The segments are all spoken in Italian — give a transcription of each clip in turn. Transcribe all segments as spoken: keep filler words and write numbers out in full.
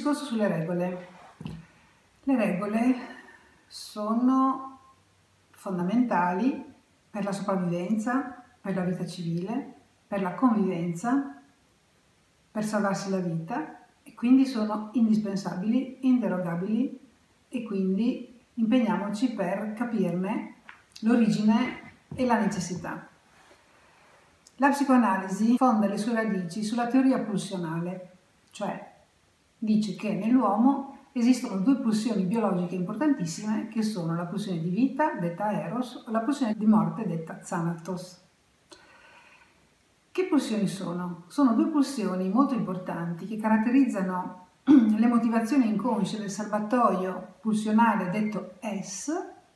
discorso sulle regole. Le regole sono fondamentali per la sopravvivenza, per la vita civile, per la convivenza, per salvarsi la vita, e quindi sono indispensabili, inderogabili, e quindi impegniamoci per capirne l'origine e la necessità. La psicoanalisi fonda le sue radici sulla teoria pulsionale, cioè dice che nell'uomo esistono due pulsioni biologiche importantissime, che sono la pulsione di vita, detta Eros, o la pulsione di morte, detta Thanatos. Che pulsioni sono? Sono due pulsioni molto importanti che caratterizzano le motivazioni inconsce del serbatoio pulsionale, detto S,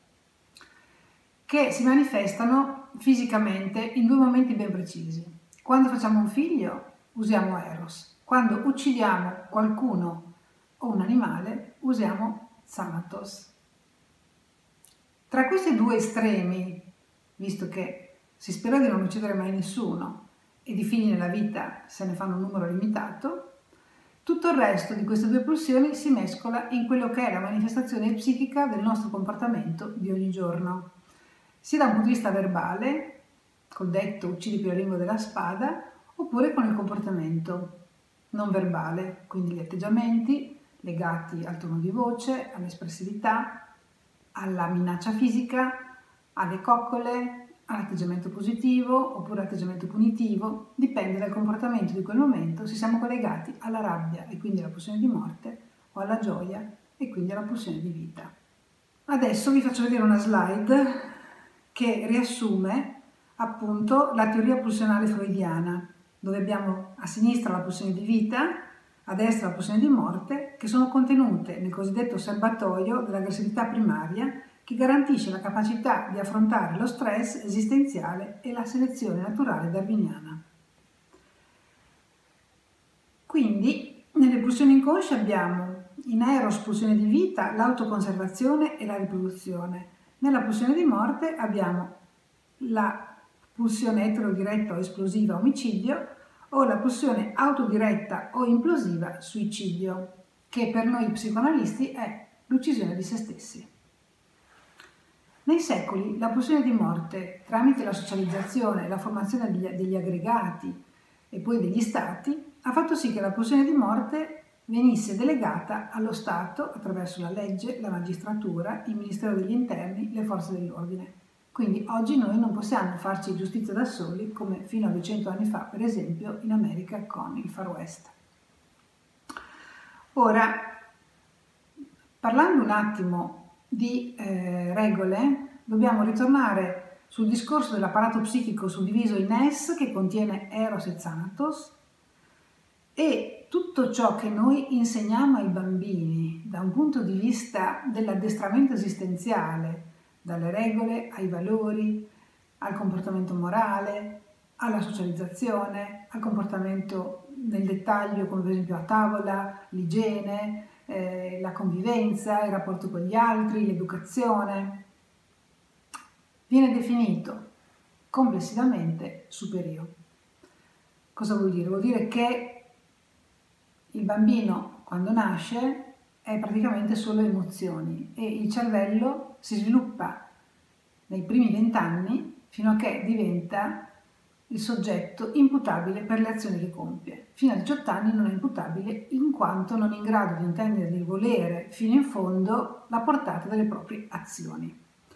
che si manifestano fisicamente in due momenti ben precisi. Quando facciamo un figlio usiamo Eros, quando uccidiamo qualcuno o un animale usiamo Thanatos. Tra questi due estremi, visto che si spera di non uccidere mai nessuno e di figli nella vita se ne fanno un numero limitato, tutto il resto di queste due pulsioni si mescola in quello che è la manifestazione psichica del nostro comportamento di ogni giorno, sia da un punto di vista verbale, col detto uccidi più la lingua della spada, oppure con il comportamento non verbale, quindi gli atteggiamenti legati al tono di voce, all'espressività, alla minaccia fisica, alle coccole, all'atteggiamento positivo oppure all'atteggiamento punitivo, dipende dal comportamento di quel momento se siamo collegati alla rabbia e quindi alla pulsione di morte, o alla gioia e quindi alla pulsione di vita. Adesso vi faccio vedere una slide che riassume appunto la teoria pulsionale freudiana, dove abbiamo a sinistra la pulsione di vita, a destra la pulsione di morte, che sono contenute nel cosiddetto serbatoio dell'aggressività primaria, che garantisce la capacità di affrontare lo stress esistenziale e la selezione naturale darwiniana. Quindi, nelle pulsioni inconsce abbiamo in Eros pulsione di vita, l'autoconservazione e la riproduzione. Nella pulsione di morte abbiamo la pulsione eterodiretta o esplosiva omicidio, o la pulsione autodiretta o implosiva suicidio, che per noi psicoanalisti è l'uccisione di se stessi. Nei secoli la pulsione di morte, tramite la socializzazione e la formazione degli, degli aggregati e poi degli stati, ha fatto sì che la pulsione di morte venisse delegata allo Stato attraverso la legge, la magistratura, il Ministero degli Interni, le forze dell'ordine. Quindi oggi noi non possiamo farci giustizia da soli, come fino a duecento anni fa, per esempio, in America con il Far West. Ora, parlando un attimo di eh, regole, dobbiamo ritornare sul discorso dell'apparato psichico suddiviso in S, che contiene Eros e Thanatos, e tutto ciò che noi insegniamo ai bambini da un punto di vista dell'addestramento esistenziale, dalle regole ai valori, al comportamento morale, alla socializzazione, al comportamento nel dettaglio, come per esempio a tavola, l'igiene, eh, la convivenza, il rapporto con gli altri, l'educazione, viene definito complessivamente superiore. Cosa vuol dire? Vuol dire che il bambino, quando nasce, è praticamente solo emozioni e il cervello si sviluppa nei primi vent'anni fino a che diventa il soggetto imputabile per le azioni che compie. Fino a diciotto anni non è imputabile in quanto non è in grado di intendere e di volere fino in fondo la portata delle proprie azioni.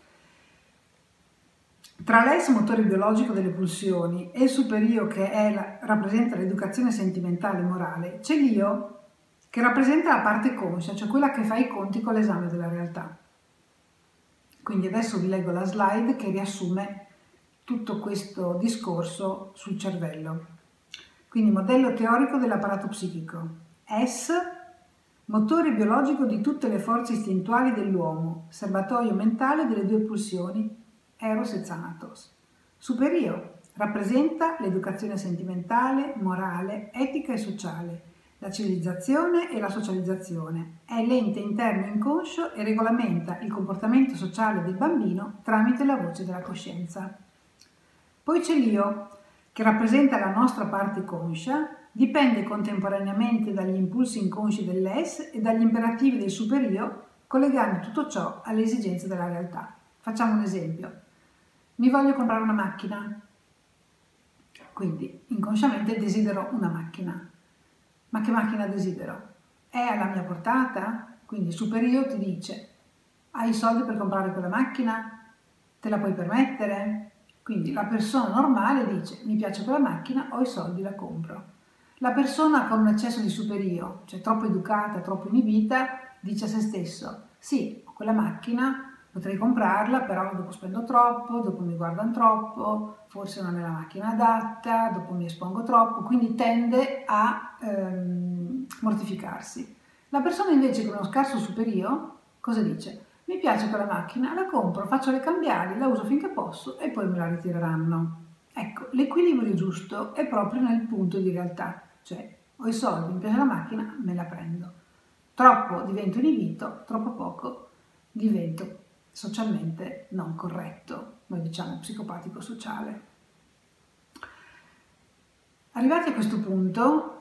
Tra l'S, motore biologico delle pulsioni, e il superio, che è la, rappresenta l'educazione sentimentale e morale, c'è l'io, che rappresenta la parte conscia, cioè quella che fa i conti con l'esame della realtà. Quindi adesso vi leggo la slide che riassume tutto questo discorso sul cervello. Quindi modello teorico dell'apparato psichico. S, motore biologico di tutte le forze istintuali dell'uomo, serbatoio mentale delle due pulsioni, Eros e Thanatos. Superio, rappresenta l'educazione sentimentale, morale, etica e sociale, la civilizzazione e la socializzazione, è l'ente interno inconscio e regolamenta il comportamento sociale del bambino tramite la voce della coscienza. Poi c'è l'io, che rappresenta la nostra parte conscia, dipende contemporaneamente dagli impulsi inconsci dell'es e dagli imperativi del superio, collegando tutto ciò alle esigenze della realtà. Facciamo un esempio. Mi voglio comprare una macchina, quindi inconsciamente desidero una macchina. Ma che macchina desidero? È alla mia portata? Quindi il superio ti dice: hai i soldi per comprare quella macchina? Te la puoi permettere? Quindi la persona normale dice: mi piace quella macchina, ho i soldi, la compro. La persona con un eccesso di superio, cioè troppo educata, troppo inibita, dice a se stesso: sì, ho quella macchina, potrei comprarla, però dopo spendo troppo, dopo mi guardano troppo, forse non è la macchina adatta, dopo mi espongo troppo, quindi tende a ehm, mortificarsi. La persona invece con uno scarso superio, cosa dice? Mi piace quella macchina, la compro, faccio le cambiali, la uso finché posso e poi me la ritireranno. Ecco, l'equilibrio giusto è proprio nel punto di realtà, cioè ho i soldi, mi piace la macchina, me la prendo. Troppo divento inibito, troppo poco divento socialmente non corretto, noi diciamo psicopatico sociale. Arrivati a questo punto,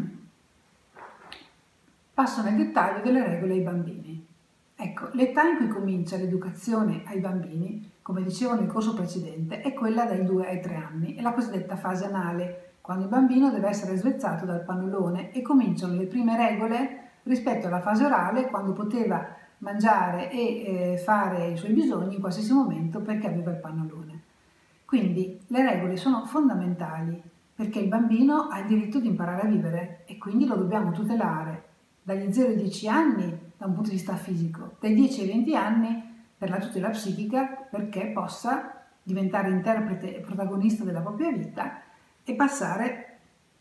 passo nel dettaglio delle regole ai bambini. Ecco, l'età in cui comincia l'educazione ai bambini, come dicevo nel corso precedente, è quella dai due ai tre anni, è la cosiddetta fase anale, quando il bambino deve essere svezzato dal pannolone e cominciano le prime regole rispetto alla fase orale, quando poteva mangiare e eh, fare i suoi bisogni in qualsiasi momento perché aveva il pannolone. Quindi le regole sono fondamentali perché il bambino ha il diritto di imparare a vivere e quindi lo dobbiamo tutelare dagli zero ai dieci anni da un punto di vista fisico, dai dieci ai venti anni per la tutela psichica perché possa diventare interprete e protagonista della propria vita e passare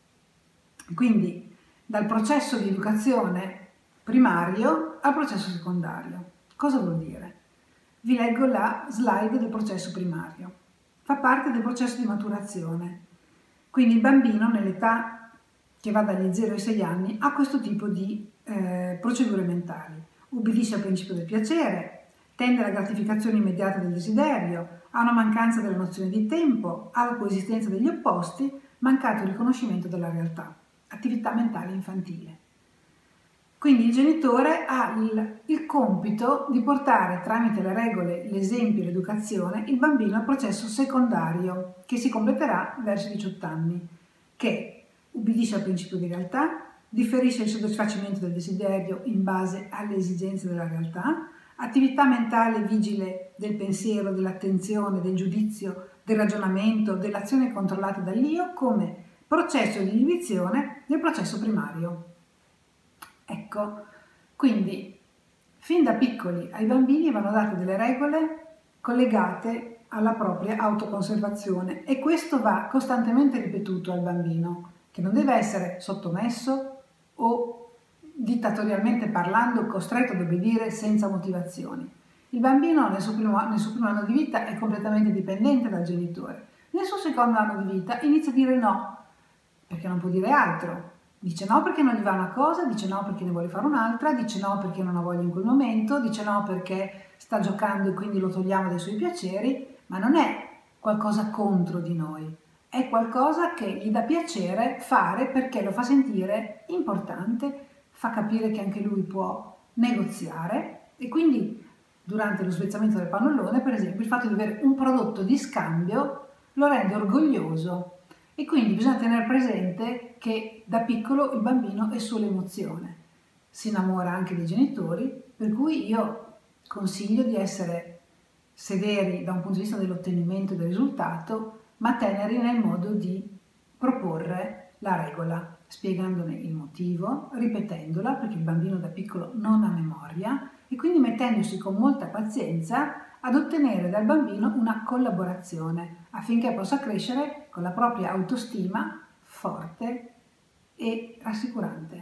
quindi dal processo di educazione primario al processo secondario. Cosa vuol dire? Vi leggo la slide del processo primario. Fa parte del processo di maturazione. Quindi il bambino nell'età che va dagli zero ai sei anni ha questo tipo di eh, procedure mentali. Ubbidisce al principio del piacere, tende alla gratificazione immediata del desiderio, ha una mancanza della nozione di tempo, ha la coesistenza degli opposti, mancato il riconoscimento della realtà. Attività mentale infantile. Quindi il genitore ha il, il compito di portare tramite le regole, l'esempio e l'educazione il bambino al processo secondario che si completerà verso i diciotto anni, che ubbidisce al principio di realtà, differisce il soddisfacimento del desiderio in base alle esigenze della realtà, attività mentale vigile del pensiero, dell'attenzione, del giudizio, del ragionamento, dell'azione controllata dall'io come processo di inibizione del processo primario. Ecco, quindi fin da piccoli ai bambini vanno date delle regole collegate alla propria autoconservazione e questo va costantemente ripetuto al bambino, che non deve essere sottomesso o dittatorialmente parlando costretto ad obbedire senza motivazioni. Il bambino nel suo primo, nel suo primo anno di vita è completamente dipendente dal genitore. Nel suo secondo anno di vita inizia a dire no, perché non può dire altro. Dice no perché non gli va una cosa, dice no perché ne vuole fare un'altra, dice no perché non ha voglia in quel momento, dice no perché sta giocando e quindi lo togliamo dai suoi piaceri, ma non è qualcosa contro di noi, è qualcosa che gli dà piacere fare perché lo fa sentire importante, fa capire che anche lui può negoziare e quindi durante lo svezzamento del pannolone, per esempio, il fatto di avere un prodotto di scambio lo rende orgoglioso. E quindi bisogna tenere presente che da piccolo il bambino è solo emozione, si innamora anche dei genitori, per cui io consiglio di essere severi da un punto di vista dell'ottenimento del risultato, ma teneri nel modo di proporre la regola, spiegandone il motivo, ripetendola, perché il bambino da piccolo non ha memoria, e quindi mettendosi con molta pazienza ad ottenere dal bambino una collaborazione affinché possa crescere con la propria autostima forte e rassicurante.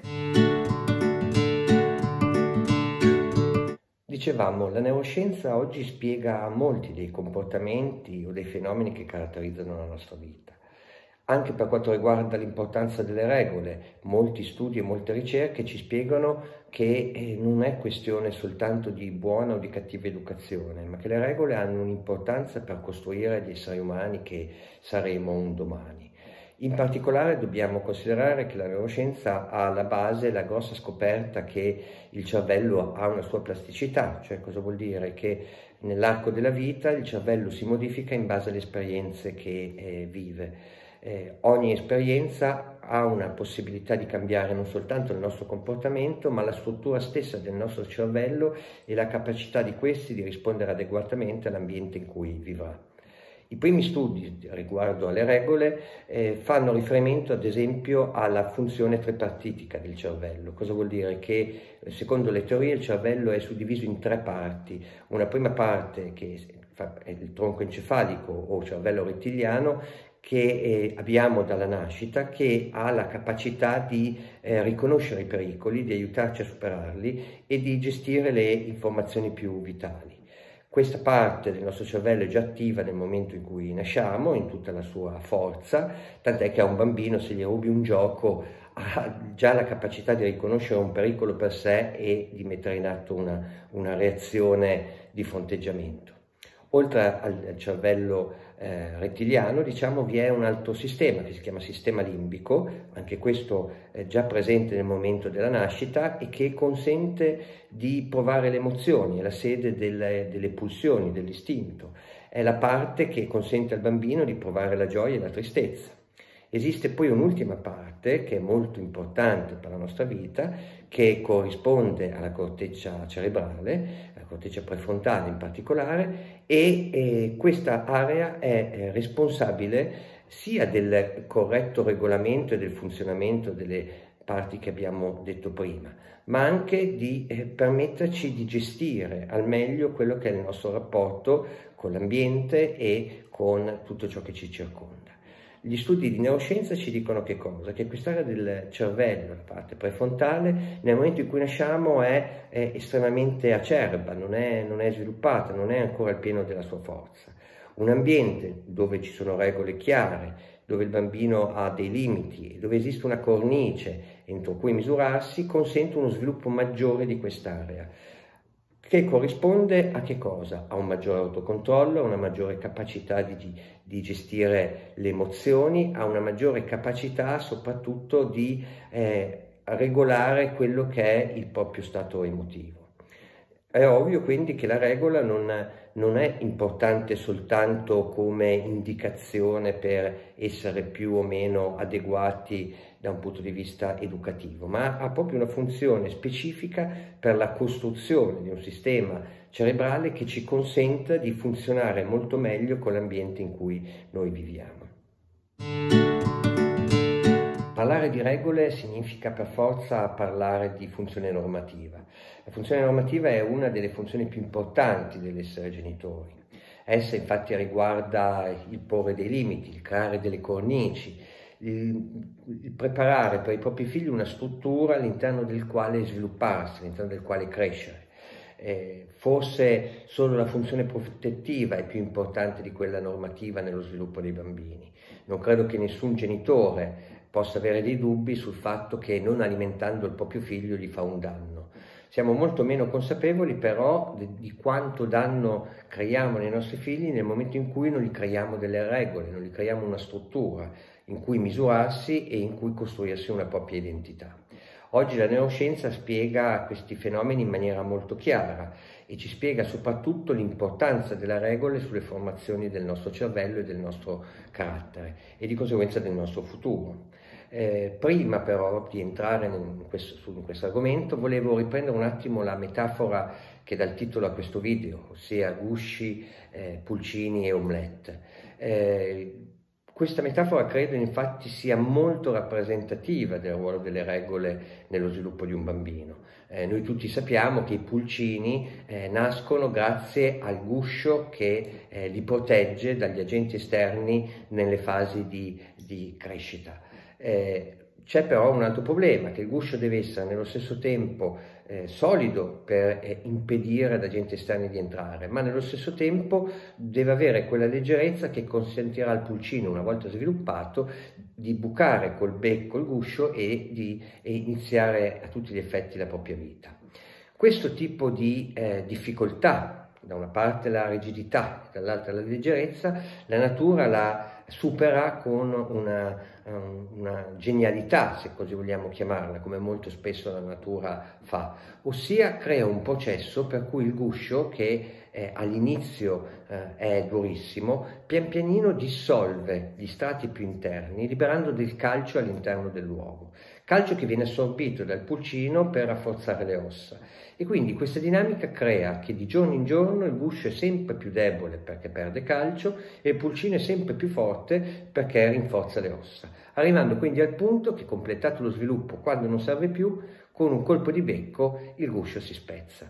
Dicevamo, la neuroscienza oggi spiega molti dei comportamenti o dei fenomeni che caratterizzano la nostra vita. Anche per quanto riguarda l'importanza delle regole, molti studi e molte ricerche ci spiegano che non è questione soltanto di buona o di cattiva educazione, ma che le regole hanno un'importanza per costruire gli esseri umani che saremo un domani. In particolare dobbiamo considerare che la neuroscienza ha alla base la grossa scoperta che il cervello ha una sua plasticità, cioè cosa vuol dire? Che nell'arco della vita il cervello si modifica in base alle esperienze che eh, vive. Eh, ogni esperienza ha una possibilità di cambiare non soltanto il nostro comportamento, ma la struttura stessa del nostro cervello e la capacità di questi di rispondere adeguatamente all'ambiente in cui vivrà. I primi studi riguardo alle regole eh, fanno riferimento ad esempio alla funzione tripartitica del cervello. Cosa vuol dire? Che secondo le teorie il cervello è suddiviso in tre parti. Una prima parte che è il tronco encefalico o cervello rettiliano, che eh, abbiamo dalla nascita, che ha la capacità di eh, riconoscere i pericoli, di aiutarci a superarli e di gestire le informazioni più vitali. Questa parte del nostro cervello è già attiva nel momento in cui nasciamo, in tutta la sua forza, tant'è che a un bambino se gli rubi un gioco ha già la capacità di riconoscere un pericolo per sé e di mettere in atto una, una reazione di fronteggiamento. Oltre al cervello eh, rettiliano, diciamo, vi è un altro sistema che si chiama sistema limbico, anche questo è già presente nel momento della nascita e che consente di provare le emozioni, è la sede delle, delle pulsioni, dell'istinto, è la parte che consente al bambino di provare la gioia e la tristezza. Esiste poi un'ultima parte che è molto importante per la nostra vita, che corrisponde alla corteccia cerebrale, alla corteccia prefrontale in particolare, e eh, questa area è eh, responsabile sia del corretto regolamento e del funzionamento delle parti che abbiamo detto prima, ma anche di eh, permetterci di gestire al meglio quello che è il nostro rapporto con l'ambiente e con tutto ciò che ci circonda. Gli studi di neuroscienza ci dicono che cosa? Che quest'area del cervello, la parte prefrontale, nel momento in cui nasciamo è, è estremamente acerba, non è, non è sviluppata, non è ancora al pieno della sua forza. Un ambiente dove ci sono regole chiare, dove il bambino ha dei limiti, dove esiste una cornice entro cui misurarsi, consente uno sviluppo maggiore di quest'area, che corrisponde a che cosa? A un maggiore autocontrollo, a una maggiore capacità di, di gestire le emozioni, a una maggiore capacità soprattutto di eh, regolare quello che è il proprio stato emotivo. È ovvio quindi che la regola non, non è importante soltanto come indicazione per essere più o meno adeguati da un punto di vista educativo, ma ha proprio una funzione specifica per la costruzione di un sistema cerebrale che ci consenta di funzionare molto meglio con l'ambiente in cui noi viviamo. Parlare di regole significa per forza parlare di funzione normativa. La funzione normativa è una delle funzioni più importanti dell'essere genitori. Essa infatti riguarda il porre dei limiti, il creare delle cornici, il, il preparare per i propri figli una struttura all'interno del quale svilupparsi, all'interno del quale crescere. Eh, forse solo la funzione protettiva è più importante di quella normativa nello sviluppo dei bambini. Non credo che nessun genitore possa avere dei dubbi sul fatto che non alimentando il proprio figlio gli fa un danno. Siamo molto meno consapevoli però di, di quanto danno creiamo nei nostri figli nel momento in cui non gli creiamo delle regole, non gli creiamo una struttura in cui misurarsi e in cui costruirsi una propria identità. Oggi la neuroscienza spiega questi fenomeni in maniera molto chiara e ci spiega soprattutto l'importanza della regola sulle formazioni del nostro cervello e del nostro carattere e di conseguenza del nostro futuro. Eh, prima però di entrare in questo, in questo argomento volevo riprendere un attimo la metafora che dà il titolo a questo video, ossia gusci, eh, pulcini e omelette. Eh, Questa metafora credo infatti sia molto rappresentativa del ruolo delle regole nello sviluppo di un bambino. Eh, noi tutti sappiamo che i pulcini eh, nascono grazie al guscio che eh, li protegge dagli agenti esterni nelle fasi di, di crescita. Eh, C'è però un altro problema, che il guscio deve essere nello stesso tempo eh, solido per eh, impedire ad agenti esterni di entrare, ma nello stesso tempo deve avere quella leggerezza che consentirà al pulcino, una volta sviluppato, di bucare col becco il guscio e di e iniziare a tutti gli effetti la propria vita. Questo tipo di eh, difficoltà, da una parte la rigidità, dall'altra la leggerezza, la natura l'ha supera con una, una genialità, se così vogliamo chiamarla, come molto spesso la natura fa, ossia crea un processo per cui il guscio, che eh, all'inizio eh, è durissimo, pian pianino dissolve gli strati più interni, liberando del calcio all'interno dell'uovo. Calcio che viene assorbito dal pulcino per rafforzare le ossa. E quindi questa dinamica crea che di giorno in giorno il guscio è sempre più debole perché perde calcio e il pulcino è sempre più forte perché rinforza le ossa, arrivando quindi al punto che, completato lo sviluppo, quando non serve più, con un colpo di becco il guscio si spezza.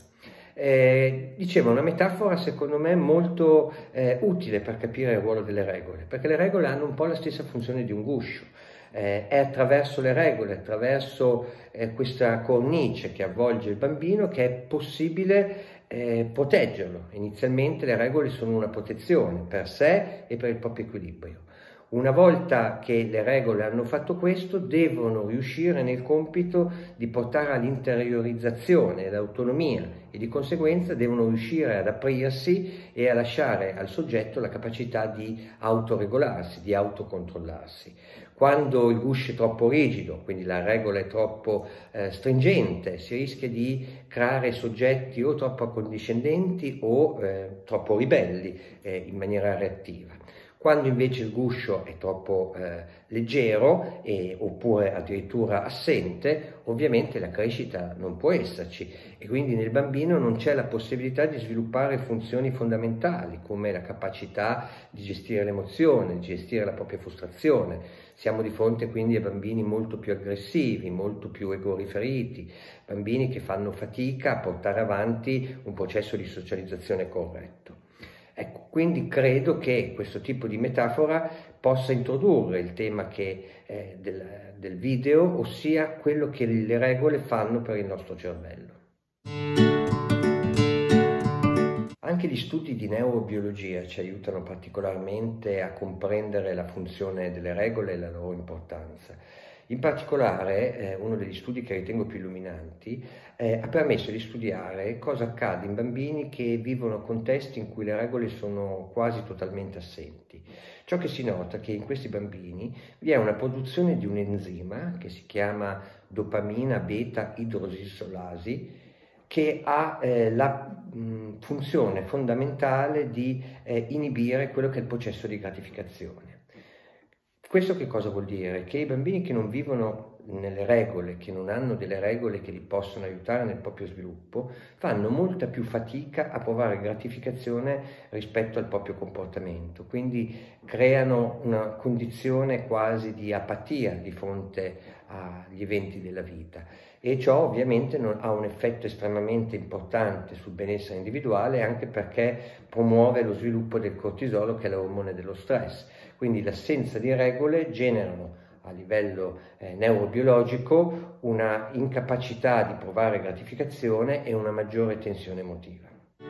Eh, dicevo, una metafora secondo me molto eh, utile per capire il ruolo delle regole, perché le regole hanno un po' la stessa funzione di un guscio. Eh, è attraverso le regole, attraverso eh, questa cornice che avvolge il bambino, che è possibile eh, proteggerlo. Inizialmente le regole sono una protezione per sé e per il proprio equilibrio. Una volta che le regole hanno fatto questo, devono riuscire nel compito di portare all'interiorizzazione e all'autonomia e di conseguenza devono riuscire ad aprirsi e a lasciare al soggetto la capacità di autoregolarsi, di autocontrollarsi. Quando il guscio è troppo rigido, quindi la regola è troppo eh, stringente, si rischia di creare soggetti o troppo accondiscendenti o eh, troppo ribelli eh, in maniera reattiva. Quando invece il guscio è troppo eh, leggero e, oppure addirittura assente, ovviamente la crescita non può esserci e quindi nel bambino non c'è la possibilità di sviluppare funzioni fondamentali come la capacità di gestire l'emozione, di gestire la propria frustrazione. Siamo di fronte quindi a bambini molto più aggressivi, molto più egoriferiti, bambini che fanno fatica a portare avanti un processo di socializzazione corretto. Ecco, quindi credo che questo tipo di metafora possa introdurre il tema che, eh, del, del video, ossia quello che le regole fanno per il nostro cervello. Anche gli studi di neurobiologia ci aiutano particolarmente a comprendere la funzione delle regole e la loro importanza. In particolare, eh, uno degli studi che ritengo più illuminanti eh, ha permesso di studiare cosa accade in bambini che vivono contesti in cui le regole sono quasi totalmente assenti. Ciò che si nota è che in questi bambini vi è una produzione di un enzima che si chiama dopamina beta idrosissolasi, che ha eh, la mh, funzione fondamentale di eh, inibire quello che è il processo di gratificazione. Questo che cosa vuol dire? Che i bambini che non vivono nelle regole, che non hanno delle regole che li possono aiutare nel proprio sviluppo, fanno molta più fatica a provare gratificazione rispetto al proprio comportamento, quindi creano una condizione quasi di apatia di fronte agli eventi della vita e ciò ovviamente non ha un effetto estremamente importante sul benessere individuale, anche perché promuove lo sviluppo del cortisolo, che è l'ormone dello stress. Quindi l'assenza di regole generano a livello eh, neurobiologico una incapacità di provare gratificazione e una maggiore tensione emotiva.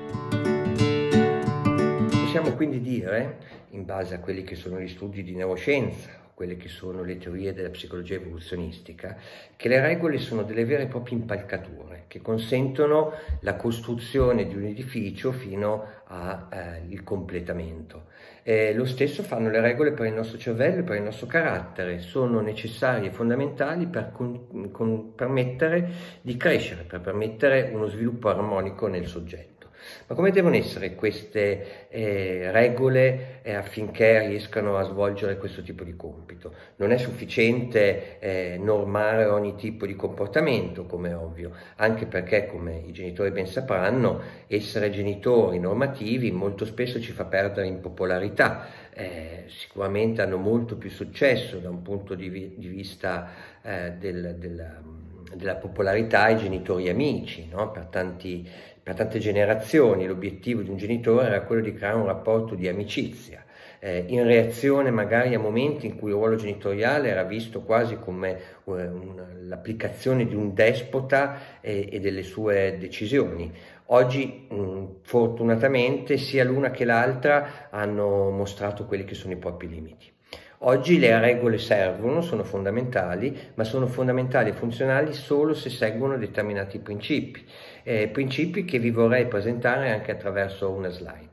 Possiamo quindi dire, in base a quelli che sono gli studi di neuroscienza, quelle che sono le teorie della psicologia evoluzionistica, che le regole sono delle vere e proprie impalcature che consentono la costruzione di un edificio fino al eh, completamento. Eh, lo stesso fanno le regole per il nostro cervello e per il nostro carattere, sono necessarie e fondamentali per con, con, permettere di crescere, per permettere uno sviluppo armonico nel soggetto. Ma come devono essere queste eh, regole eh, affinché riescano a svolgere questo tipo di compito? Non è sufficiente eh, normare ogni tipo di comportamento, come è ovvio, anche perché, come i genitori ben sapranno, essere genitori normativi molto spesso ci fa perdere in popolarità. Eh, sicuramente hanno molto più successo da un punto di, vi di vista eh, del, del, della popolarità i genitori amici, no? Per tanti Per tante generazioni l'obiettivo di un genitore era quello di creare un rapporto di amicizia, eh, in reazione magari a momenti in cui il ruolo genitoriale era visto quasi come eh, l'applicazione di un despota eh, e delle sue decisioni. Oggi mh, fortunatamente sia l'una che l'altra hanno mostrato quelli che sono i propri limiti. Oggi le regole servono, sono fondamentali, ma sono fondamentali e funzionali solo se seguono determinati principi, eh, principi che vi vorrei presentare anche attraverso una slide.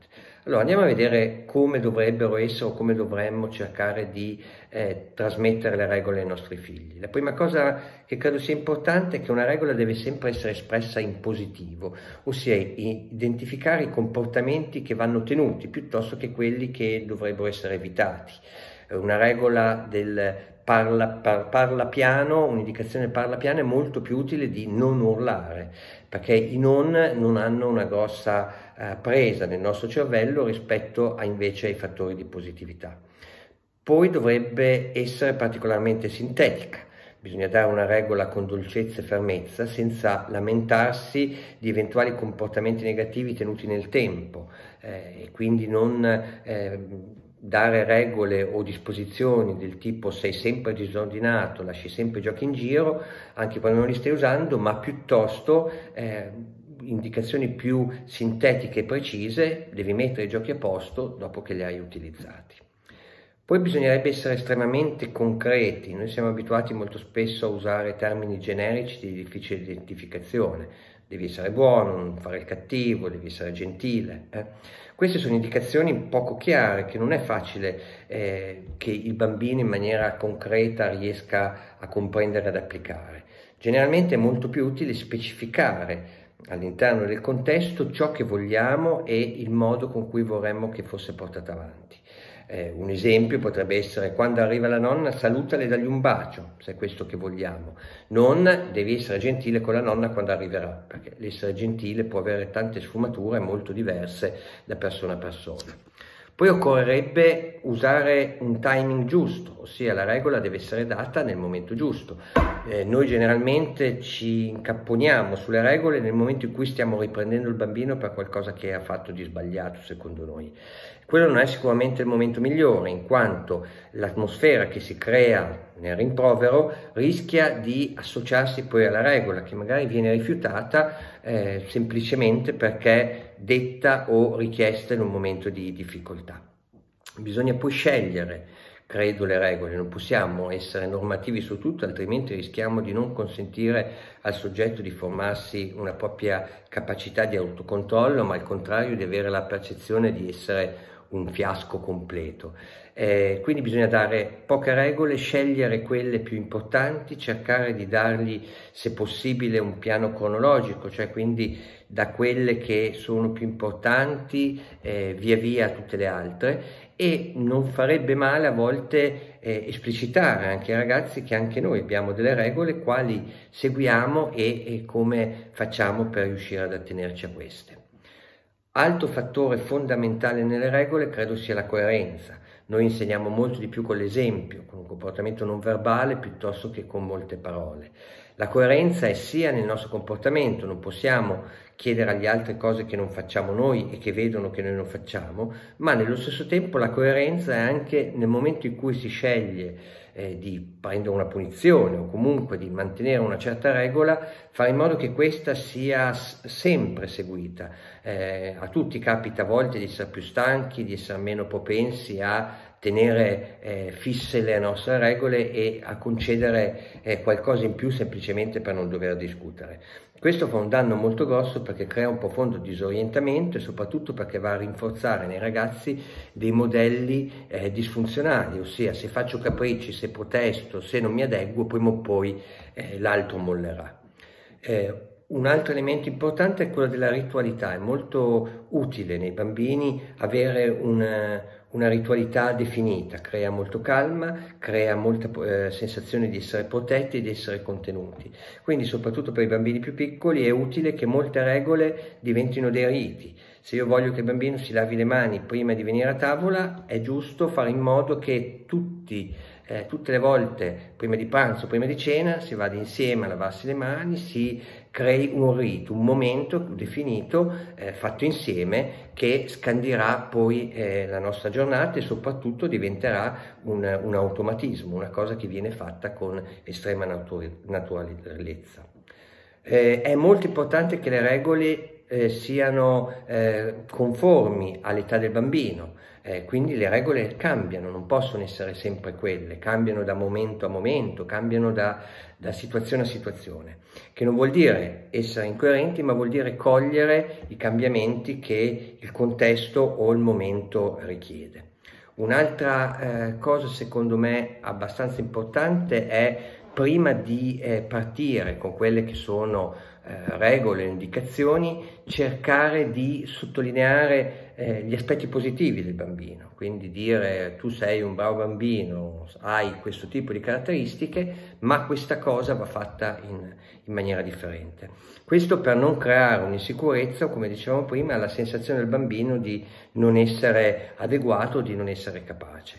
Allora andiamo a vedere come dovrebbero essere o come dovremmo cercare di eh, trasmettere le regole ai nostri figli. La prima cosa che credo sia importante è che una regola deve sempre essere espressa in positivo, ossia identificare i comportamenti che vanno tenuti piuttosto che quelli che dovrebbero essere evitati. Una regola del parla, par, parla piano, un'indicazione parla piano è molto più utile di non urlare, perché i non non hanno una grossa eh, presa nel nostro cervello rispetto a invece ai fattori di positività. Poi dovrebbe essere particolarmente sintetica. Bisogna dare una regola con dolcezza e fermezza senza lamentarsi di eventuali comportamenti negativi tenuti nel tempo eh, e quindi non eh, dare regole o disposizioni del tipo sei sempre disordinato, lasci sempre i giochi in giro anche quando non li stai usando, ma piuttosto eh, indicazioni più sintetiche e precise, devi mettere i giochi a posto dopo che li hai utilizzati. Poi bisognerebbe essere estremamente concreti. Noi siamo abituati molto spesso a usare termini generici di difficile identificazione. Devi essere buono, non fare il cattivo, devi essere gentile. Eh? Queste sono indicazioni poco chiare che non è facile eh, che il bambino in maniera concreta riesca a comprendere e ad applicare. Generalmente è molto più utile specificare all'interno del contesto ciò che vogliamo e il modo con cui vorremmo che fosse portato avanti. Eh, un esempio potrebbe essere: quando arriva la nonna salutale e dagli un bacio, se è questo che vogliamo. Non devi essere gentile con la nonna quando arriverà, perché l'essere gentile può avere tante sfumature molto diverse da persona a persona. Poi occorrerebbe usare un timing giusto, ossia la regola deve essere data nel momento giusto. Eh, noi generalmente ci incapponiamo sulle regole nel momento in cui stiamo riprendendo il bambino per qualcosa che ha fatto di sbagliato secondo noi. Quello non è sicuramente il momento migliore, in quanto l'atmosfera che si crea nel rimprovero rischia di associarsi poi alla regola, che magari viene rifiutata eh, semplicemente perché detta o richiesta in un momento di difficoltà. Bisogna poi scegliere, credo, le regole, non possiamo essere normativi su tutto, altrimenti rischiamo di non consentire al soggetto di formarsi una propria capacità di autocontrollo, ma al contrario di avere la percezione di essere un fiasco completo. Eh, quindi bisogna dare poche regole, scegliere quelle più importanti, cercare di dargli, se possibile, un piano cronologico, cioè quindi da quelle che sono più importanti eh, via via a tutte le altre, e non farebbe male a volte eh, esplicitare anche ai ragazzi che anche noi abbiamo delle regole, quali seguiamo e, e come facciamo per riuscire ad attenerci a queste. Altro fattore fondamentale nelle regole credo sia la coerenza. Noi insegniamo molto di più con l'esempio, con un comportamento non verbale piuttosto che con molte parole. La coerenza è sia nel nostro comportamento, non possiamo chiedere agli altri cose che non facciamo noi e che vedono che noi non facciamo, ma nello stesso tempo la coerenza è anche nel momento in cui si sceglie eh, di prendere una punizione o comunque di mantenere una certa regola, fare in modo che questa sia sempre seguita. Eh, a tutti capita a volte di essere più stanchi, di essere meno propensi a tenere eh, fisse le nostre regole e a concedere eh, qualcosa in più semplicemente per non dover discutere. Questo fa un danno molto grosso perché crea un profondo disorientamento e soprattutto perché va a rinforzare nei ragazzi dei modelli eh, disfunzionali, ossia se faccio capricci, se protesto, se non mi adeguo, prima o poi eh, l'altro mollerà. Eh, Un altro elemento importante è quello della ritualità. È molto utile nei bambini avere una, una ritualità definita, crea molto calma, crea molta eh, sensazione di essere protetti e di essere contenuti. Quindi soprattutto per i bambini più piccoli è utile che molte regole diventino dei riti. Se io voglio che il bambino si lavi le mani prima di venire a tavola, è giusto fare in modo che tutti Eh, tutte le volte prima di pranzo, prima di cena, si vada insieme a lavarsi le mani, si crei un rito, un momento definito, eh, fatto insieme, che scandirà poi eh, la nostra giornata e soprattutto diventerà un, un automatismo, una cosa che viene fatta con estrema naturalezza. Eh, è molto importante che le regole eh, siano eh, conformi all'età del bambino. Eh, quindi le regole cambiano, non possono essere sempre quelle, cambiano da momento a momento, cambiano da, da situazione a situazione, che non vuol dire essere incoerenti, ma vuol dire cogliere i cambiamenti che il contesto o il momento richiede. Un'altra eh, cosa secondo me abbastanza importante è, prima di eh, partire con quelle che sono eh, regole, indicazioni, cercare di sottolineare eh, gli aspetti positivi del bambino, quindi dire: tu sei un bravo bambino, hai questo tipo di caratteristiche, ma questa cosa va fatta in, in maniera differente. Questo per non creare un'insicurezza o, come dicevamo prima, la sensazione del bambino di non essere adeguato, di non essere capace.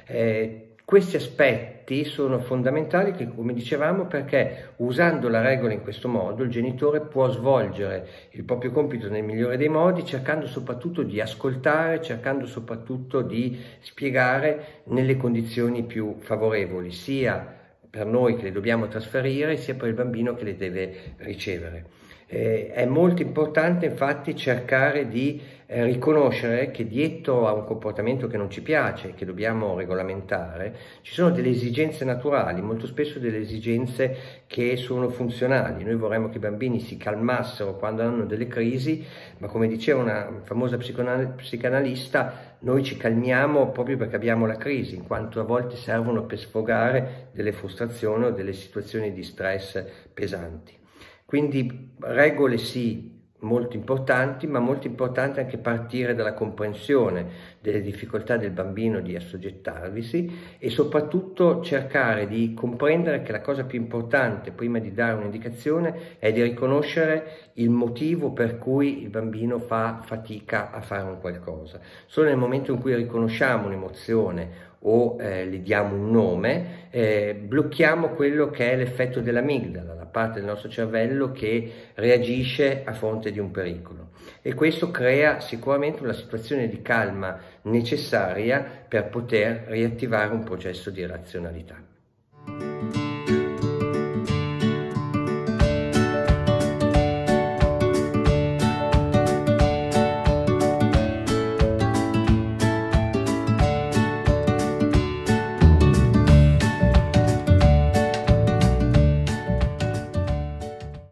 Eh, Questi aspetti sono fondamentali, che, come dicevamo, perché usando la regola in questo modo il genitore può svolgere il proprio compito nel migliore dei modi, cercando soprattutto di ascoltare, cercando soprattutto di spiegare nelle condizioni più favorevoli, sia per noi che le dobbiamo trasferire, sia per il bambino che le deve ricevere. Eh, è molto importante infatti cercare di eh, riconoscere che dietro a un comportamento che non ci piace, che dobbiamo regolamentare, ci sono delle esigenze naturali, molto spesso delle esigenze che sono funzionali. Noi vorremmo che i bambini si calmassero quando hanno delle crisi, ma come diceva una famosa psicanalista, noi ci calmiamo proprio perché abbiamo la crisi, in quanto a volte servono per sfogare delle frustrazioni o delle situazioni di stress pesanti. Quindi regole sì, molto importanti, ma molto importante anche partire dalla comprensione delle difficoltà del bambino di assoggettarvisi e soprattutto cercare di comprendere che la cosa più importante prima di dare un'indicazione è di riconoscere il motivo per cui il bambino fa fatica a fare un qualcosa. Solo nel momento in cui riconosciamo un'emozione o eh, le diamo un nome, eh, blocchiamo quello che è l'effetto dell'amigdala, la parte del nostro cervello che reagisce a fronte di un pericolo, e questo crea sicuramente una situazione di calma necessaria per poter riattivare un processo di razionalità.